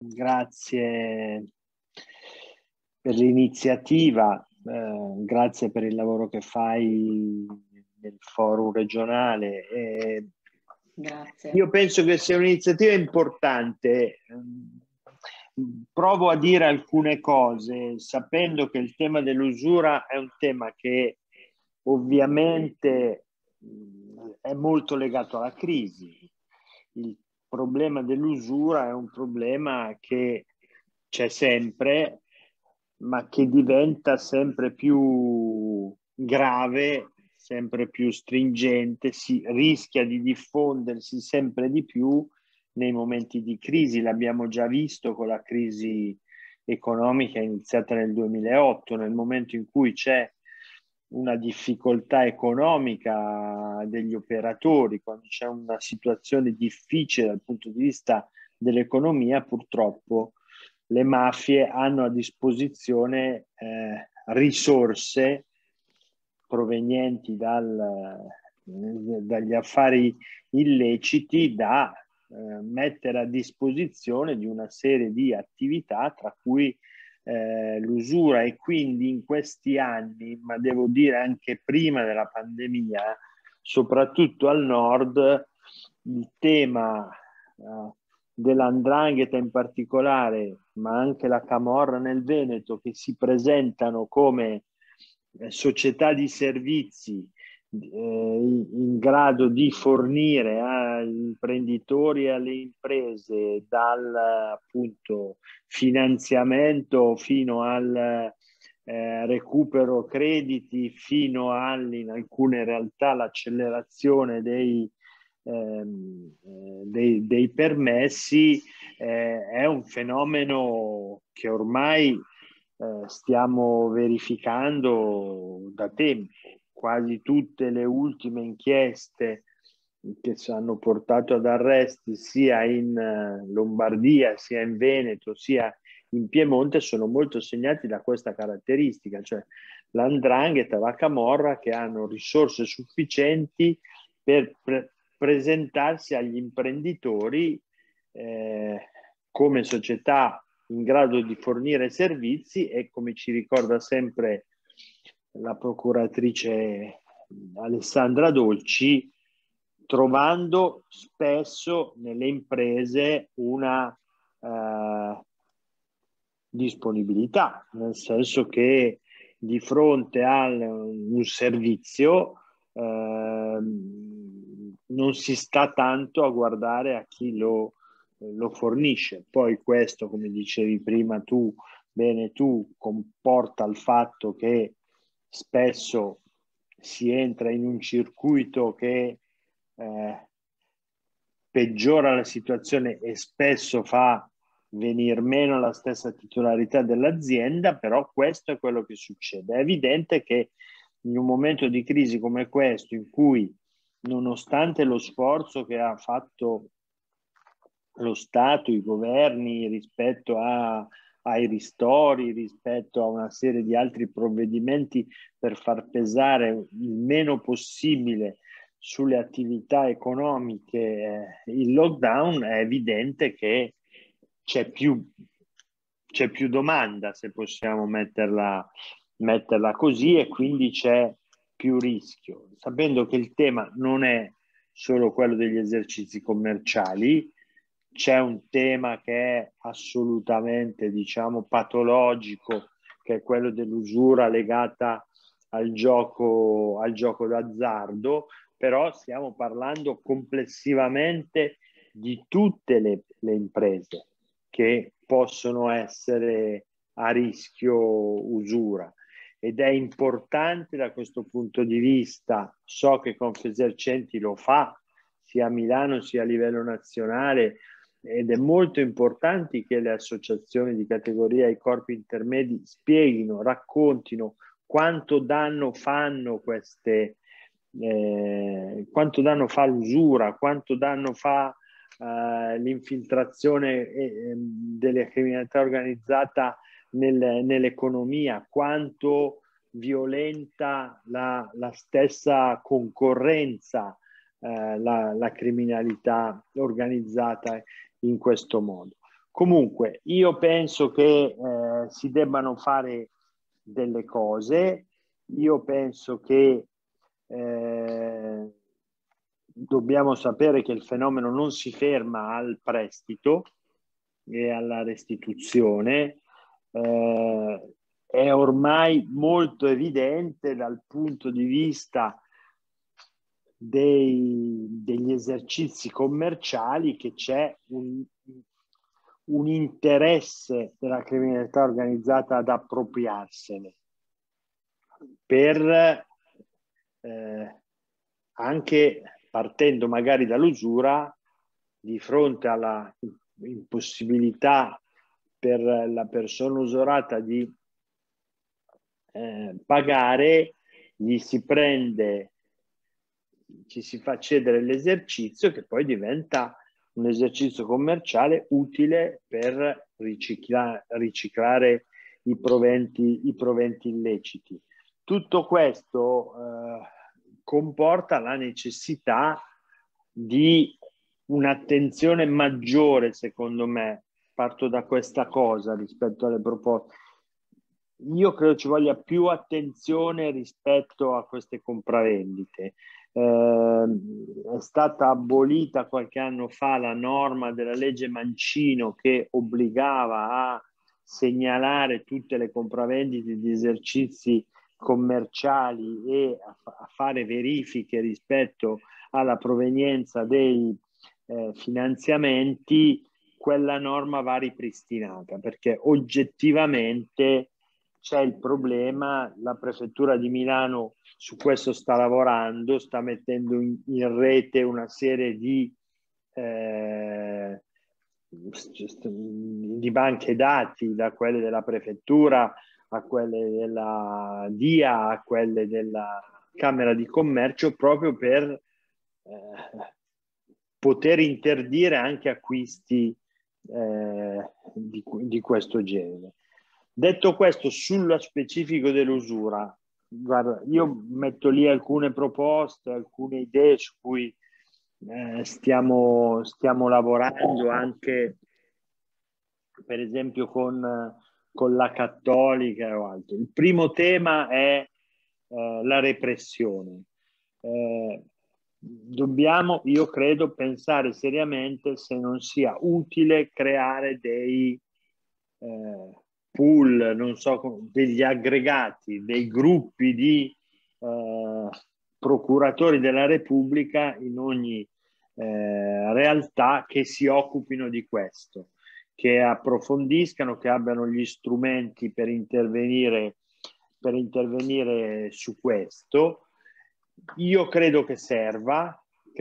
Grazie per l'iniziativa, grazie per il lavoro che fai nel forum regionale. Grazie. Io penso che sia un'iniziativa importante. Provo a dire alcune cose, sapendo che il tema dell'usura è un tema che ovviamente è molto legato alla crisi. Il problema dell'usura è un problema che c'è sempre, ma che diventa sempre più grave, sempre più stringente, si rischia di diffondersi sempre di più nei momenti di crisi. L'abbiamo già visto con la crisi economica iniziata nel 2008, nel momento in cui c'è una difficoltà economica degli operatori, quando c'è una situazione difficile dal punto di vista dell'economia, purtroppo le mafie hanno a disposizione risorse provenienti dagli affari illeciti da mettere a disposizione di una serie di attività, tra cui l'usura. E quindi in questi anni, ma devo dire anche prima della pandemia, soprattutto al nord, il tema dell''ndrangheta in particolare, ma anche la camorra nel Veneto, che si presentano come società di servizi in grado di fornire agli imprenditori e alle imprese dal appunto finanziamento fino al recupero crediti, fino in alcune realtà l'accelerazione dei permessi, è un fenomeno che ormai stiamo verificando da tempo. Quasi tutte le ultime inchieste che hanno portato ad arresti sia in Lombardia, sia in Veneto, sia in Piemonte sono molto segnati da questa caratteristica, cioè l''ndrangheta, la camorra, che hanno risorse sufficienti per presentarsi agli imprenditori come società in grado di fornire servizi e, come ci ricorda sempre la procuratrice Alessandra Dolci, trovando spesso nelle imprese una disponibilità, nel senso che di fronte a un servizio non si sta tanto a guardare a chi lo fornisce. Poi questo, come dicevi prima tu, comporta il fatto che spesso si entra in un circuito che peggiora la situazione e spesso fa venir meno la stessa titolarità dell'azienda, però questo è quello che succede. È evidente che in un momento di crisi come questo, in cui nonostante lo sforzo che ha fatto lo Stato, i governi rispetto ai ristori, rispetto a una serie di altri provvedimenti per far pesare il meno possibile sulle attività economiche il lockdown, è evidente che c'è più domanda, se possiamo metterla così, e quindi c'è più rischio, sapendo che il tema non è solo quello degli esercizi commerciali. C'è un tema che è assolutamente, diciamo, patologico, che è quello dell'usura legata al gioco d'azzardo, però stiamo parlando complessivamente di tutte le imprese che possono essere a rischio usura. Ed è importante da questo punto di vista, so che Confesercenti lo fa, sia a Milano sia a livello nazionale, ed è molto importante che le associazioni di categoria e i corpi intermedi spieghino, raccontino quanto danno fanno quanto danno fa l'usura, quanto danno fa l'infiltrazione della criminalità organizzata nell'economia, quanto violenta la stessa concorrenza la criminalità organizzata in questo modo. Comunque, io penso che si debbano fare delle cose. Io penso che dobbiamo sapere che il fenomeno non si ferma al prestito e alla restituzione. È ormai molto evidente dal punto di vista degli esercizi commerciali che c'è un interesse della criminalità organizzata ad appropriarsene per anche partendo magari dall'usura, di fronte alla impossibilità per la persona usurata di pagare, ci si fa cedere l'esercizio che poi diventa un esercizio commerciale utile per riciclare i proventi illeciti. Tutto questo comporta la necessità di un'attenzione maggiore, secondo me. Parto da questa cosa rispetto alle proposte. Io credo ci voglia più attenzione rispetto a queste compravendite. È stata abolita qualche anno fa la norma della legge Mancino che obbligava a segnalare tutte le compravendite di esercizi commerciali e a fare verifiche rispetto alla provenienza dei finanziamenti. Quella norma va ripristinata perché oggettivamente c'è il problema. La prefettura di Milano su questo sta lavorando, sta mettendo in rete una serie di banche dati, da quelle della prefettura a quelle della DIA, a quelle della Camera di Commercio, proprio per poter interdire anche acquisti di questo genere. Detto questo, sullo specifico dell'usura, guarda, io metto lì alcune proposte, alcune idee su cui stiamo lavorando anche, per esempio, con la Cattolica o altro. Il primo tema è la repressione. Dobbiamo, io credo, pensare seriamente se non sia utile creare dei pool, non so, degli aggregati, dei gruppi di procuratori della Repubblica in ogni realtà che si occupino di questo, che approfondiscano, che abbiano gli strumenti per intervenire su questo. Io credo che serva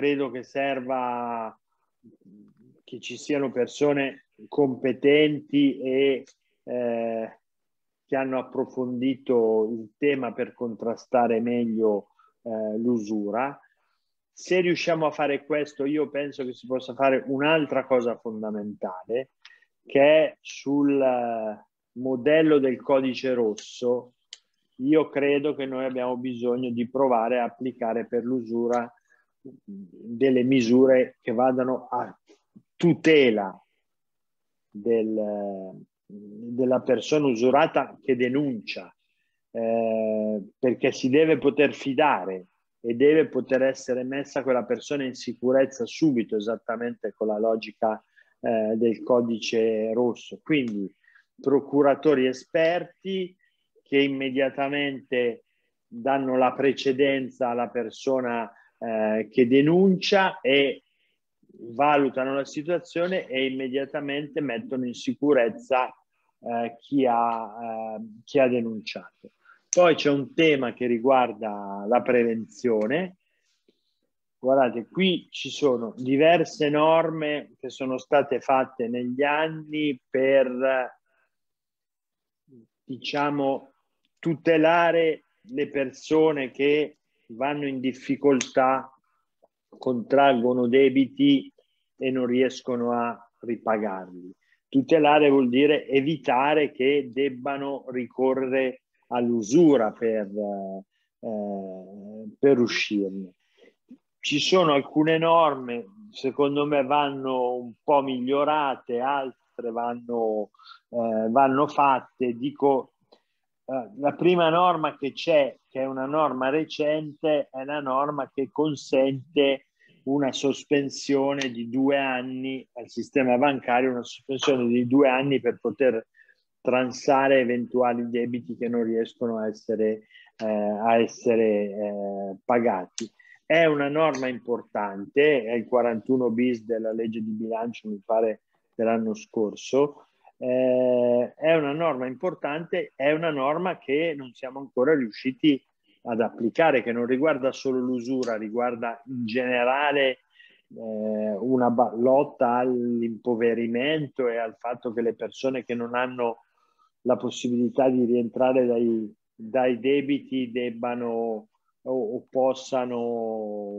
che ci siano persone competenti e che hanno approfondito il tema per contrastare meglio l'usura. Se riusciamo a fare questo, io penso che si possa fare un'altra cosa fondamentale, che è sul modello del codice rosso. Io credo che noi abbiamo bisogno di provare a applicare per l'usura delle misure che vadano a tutela della persona usurata che denuncia, perché si deve poter fidare e deve poter essere messa quella persona in sicurezza subito, esattamente con la logica del codice rosso. Quindi procuratori esperti che immediatamente danno la precedenza alla persona che denuncia e valutano la situazione e immediatamente mettono in sicurezza chi ha denunciato. Poi c'è un tema che riguarda la prevenzione. Guardate, qui ci sono diverse norme che sono state fatte negli anni per, diciamo, tutelare le persone che vanno in difficoltà, contraggono debiti e non riescono a ripagarli. Tutelare vuol dire evitare che debbano ricorrere all'usura per uscirne. Ci sono alcune norme, secondo me vanno un po' migliorate, altre altre vanno fatte. Dico, la prima norma che c'è, che è una norma recente, è la norma che consente una sospensione di 2 anni al sistema bancario, una sospensione di 2 anni per poter transare eventuali debiti che non riescono a essere pagati. È una norma importante, è il 41 bis della legge di bilancio, mi pare, dell'anno scorso. È una norma importante, è una norma che non siamo ancora riusciti ad applicare, che non riguarda solo l'usura, riguarda in generale una lotta all'impoverimento e al fatto che le persone che non hanno la possibilità di rientrare dai debiti debbano o possano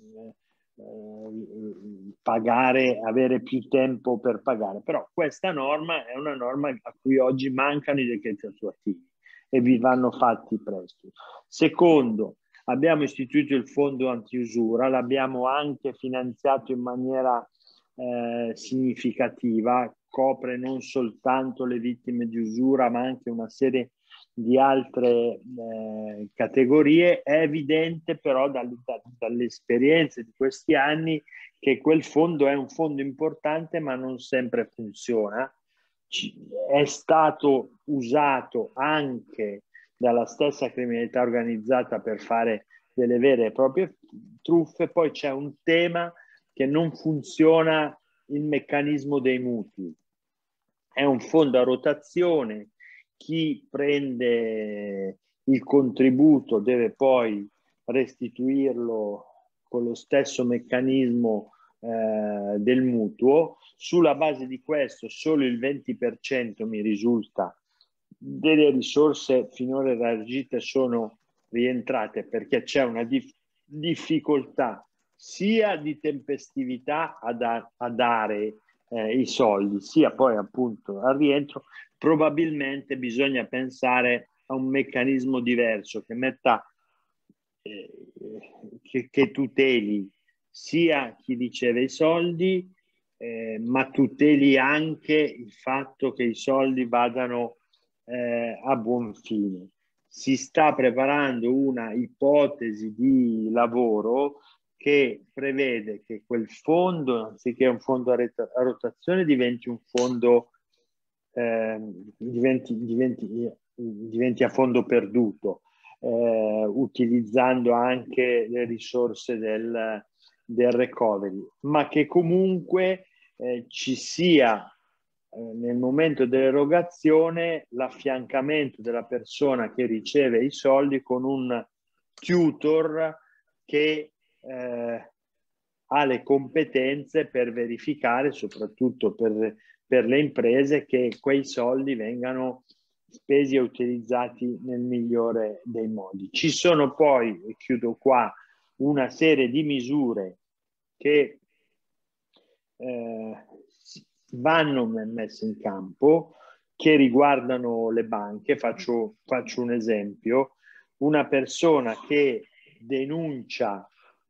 pagare, avere più tempo per pagare. Però questa norma è una norma a cui oggi mancano i decreti attuativi e vi vanno fatti presto. Secondo, abbiamo istituito il fondo antiusura, l'abbiamo anche finanziato in maniera significativa, copre non soltanto le vittime di usura ma anche una serie di altre categorie. È evidente però dalle esperienze di questi anni che quel fondo è un fondo importante ma non sempre funziona. È stato usato anche dalla stessa criminalità organizzata per fare delle vere e proprie truffe. Poi c'è un tema che non funziona, il meccanismo dei mutui. È un fondo a rotazione, chi prende il contributo deve poi restituirlo con lo stesso meccanismo del mutuo. Sulla base di questo solo il 20% mi risulta delle risorse finora elargite sono rientrate, perché c'è una difficoltà sia di tempestività a dare i soldi, sia poi appunto al rientro. Probabilmente bisogna pensare a un meccanismo diverso che metta che tuteli sia chi riceve i soldi, ma tuteli anche il fatto che i soldi vadano a buon fine. Si sta preparando una ipotesi di lavoro che prevede che quel fondo, anziché un fondo a rotazione, diventi un fondo diventi a fondo perduto, utilizzando anche le risorse del recovery, ma che comunque ci sia nel momento dell'erogazione l'affiancamento della persona che riceve i soldi con un tutor che ha le competenze per verificare, soprattutto per le imprese, che quei soldi vengano spesi e utilizzati nel migliore dei modi. Ci sono poi, e chiudo qua, una serie di misure che vanno messe in campo, che riguardano le banche. Faccio un esempio: una persona che denuncia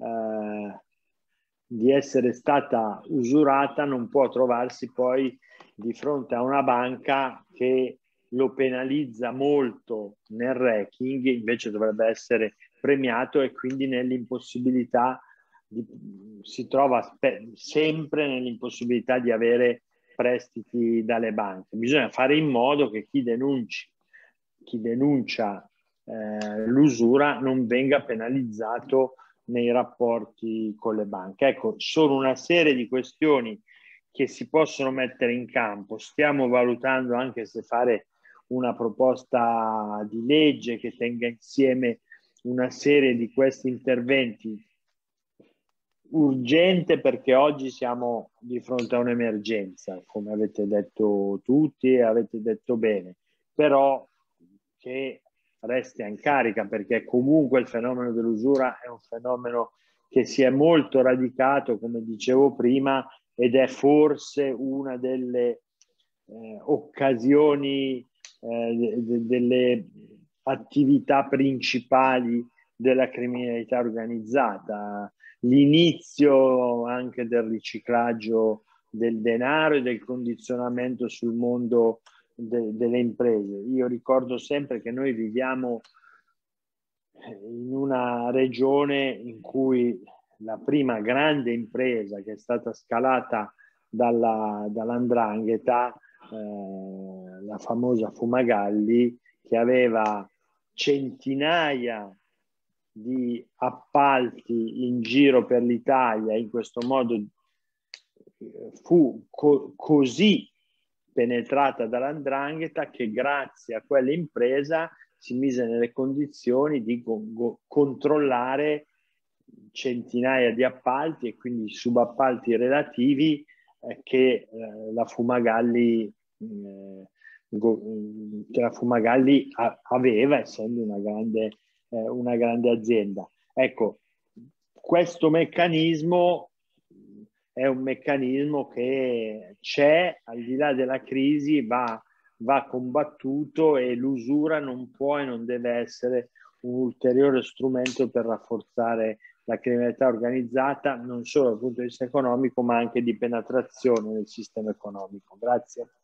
di essere stata usurata non può trovarsi poi di fronte a una banca che lo penalizza molto nel ranking, invece dovrebbe essere premiato, e quindi nell'impossibilità si trova sempre nell'impossibilità di avere prestiti dalle banche. Bisogna fare in modo che chi denuncia l'usura non venga penalizzato nei rapporti con le banche. Ecco, sono una serie di questioni che si possono mettere in campo. Stiamo valutando anche se fare una proposta di legge che tenga insieme una serie di questi interventi, urgente perché oggi siamo di fronte a un'emergenza, come avete detto tutti e avete detto bene, però che resti in carica, perché comunque il fenomeno dell'usura è un fenomeno che si è molto radicato, come dicevo prima, ed è forse una delle occasioni, delle attività principali della criminalità organizzata. L'inizio anche del riciclaggio del denaro e del condizionamento sul mondo delle imprese. Io ricordo sempre che noi viviamo in una regione in cui la prima grande impresa che è stata scalata dall''ndrangheta, la famosa Fumagalli, che aveva centinaia di appalti in giro per l'Italia, in questo modo fu così penetrata dall''ndrangheta che grazie a quell'impresa si mise nelle condizioni di controllare centinaia di appalti e quindi subappalti relativi che la Fumagalli aveva, essendo una grande azienda. Ecco, questo meccanismo è un meccanismo che c'è, al di là della crisi, va combattuto, e l'usura non può e non deve essere un ulteriore strumento per rafforzare la criminalità organizzata, non solo dal punto di vista economico, ma anche di penetrazione nel sistema economico. Grazie.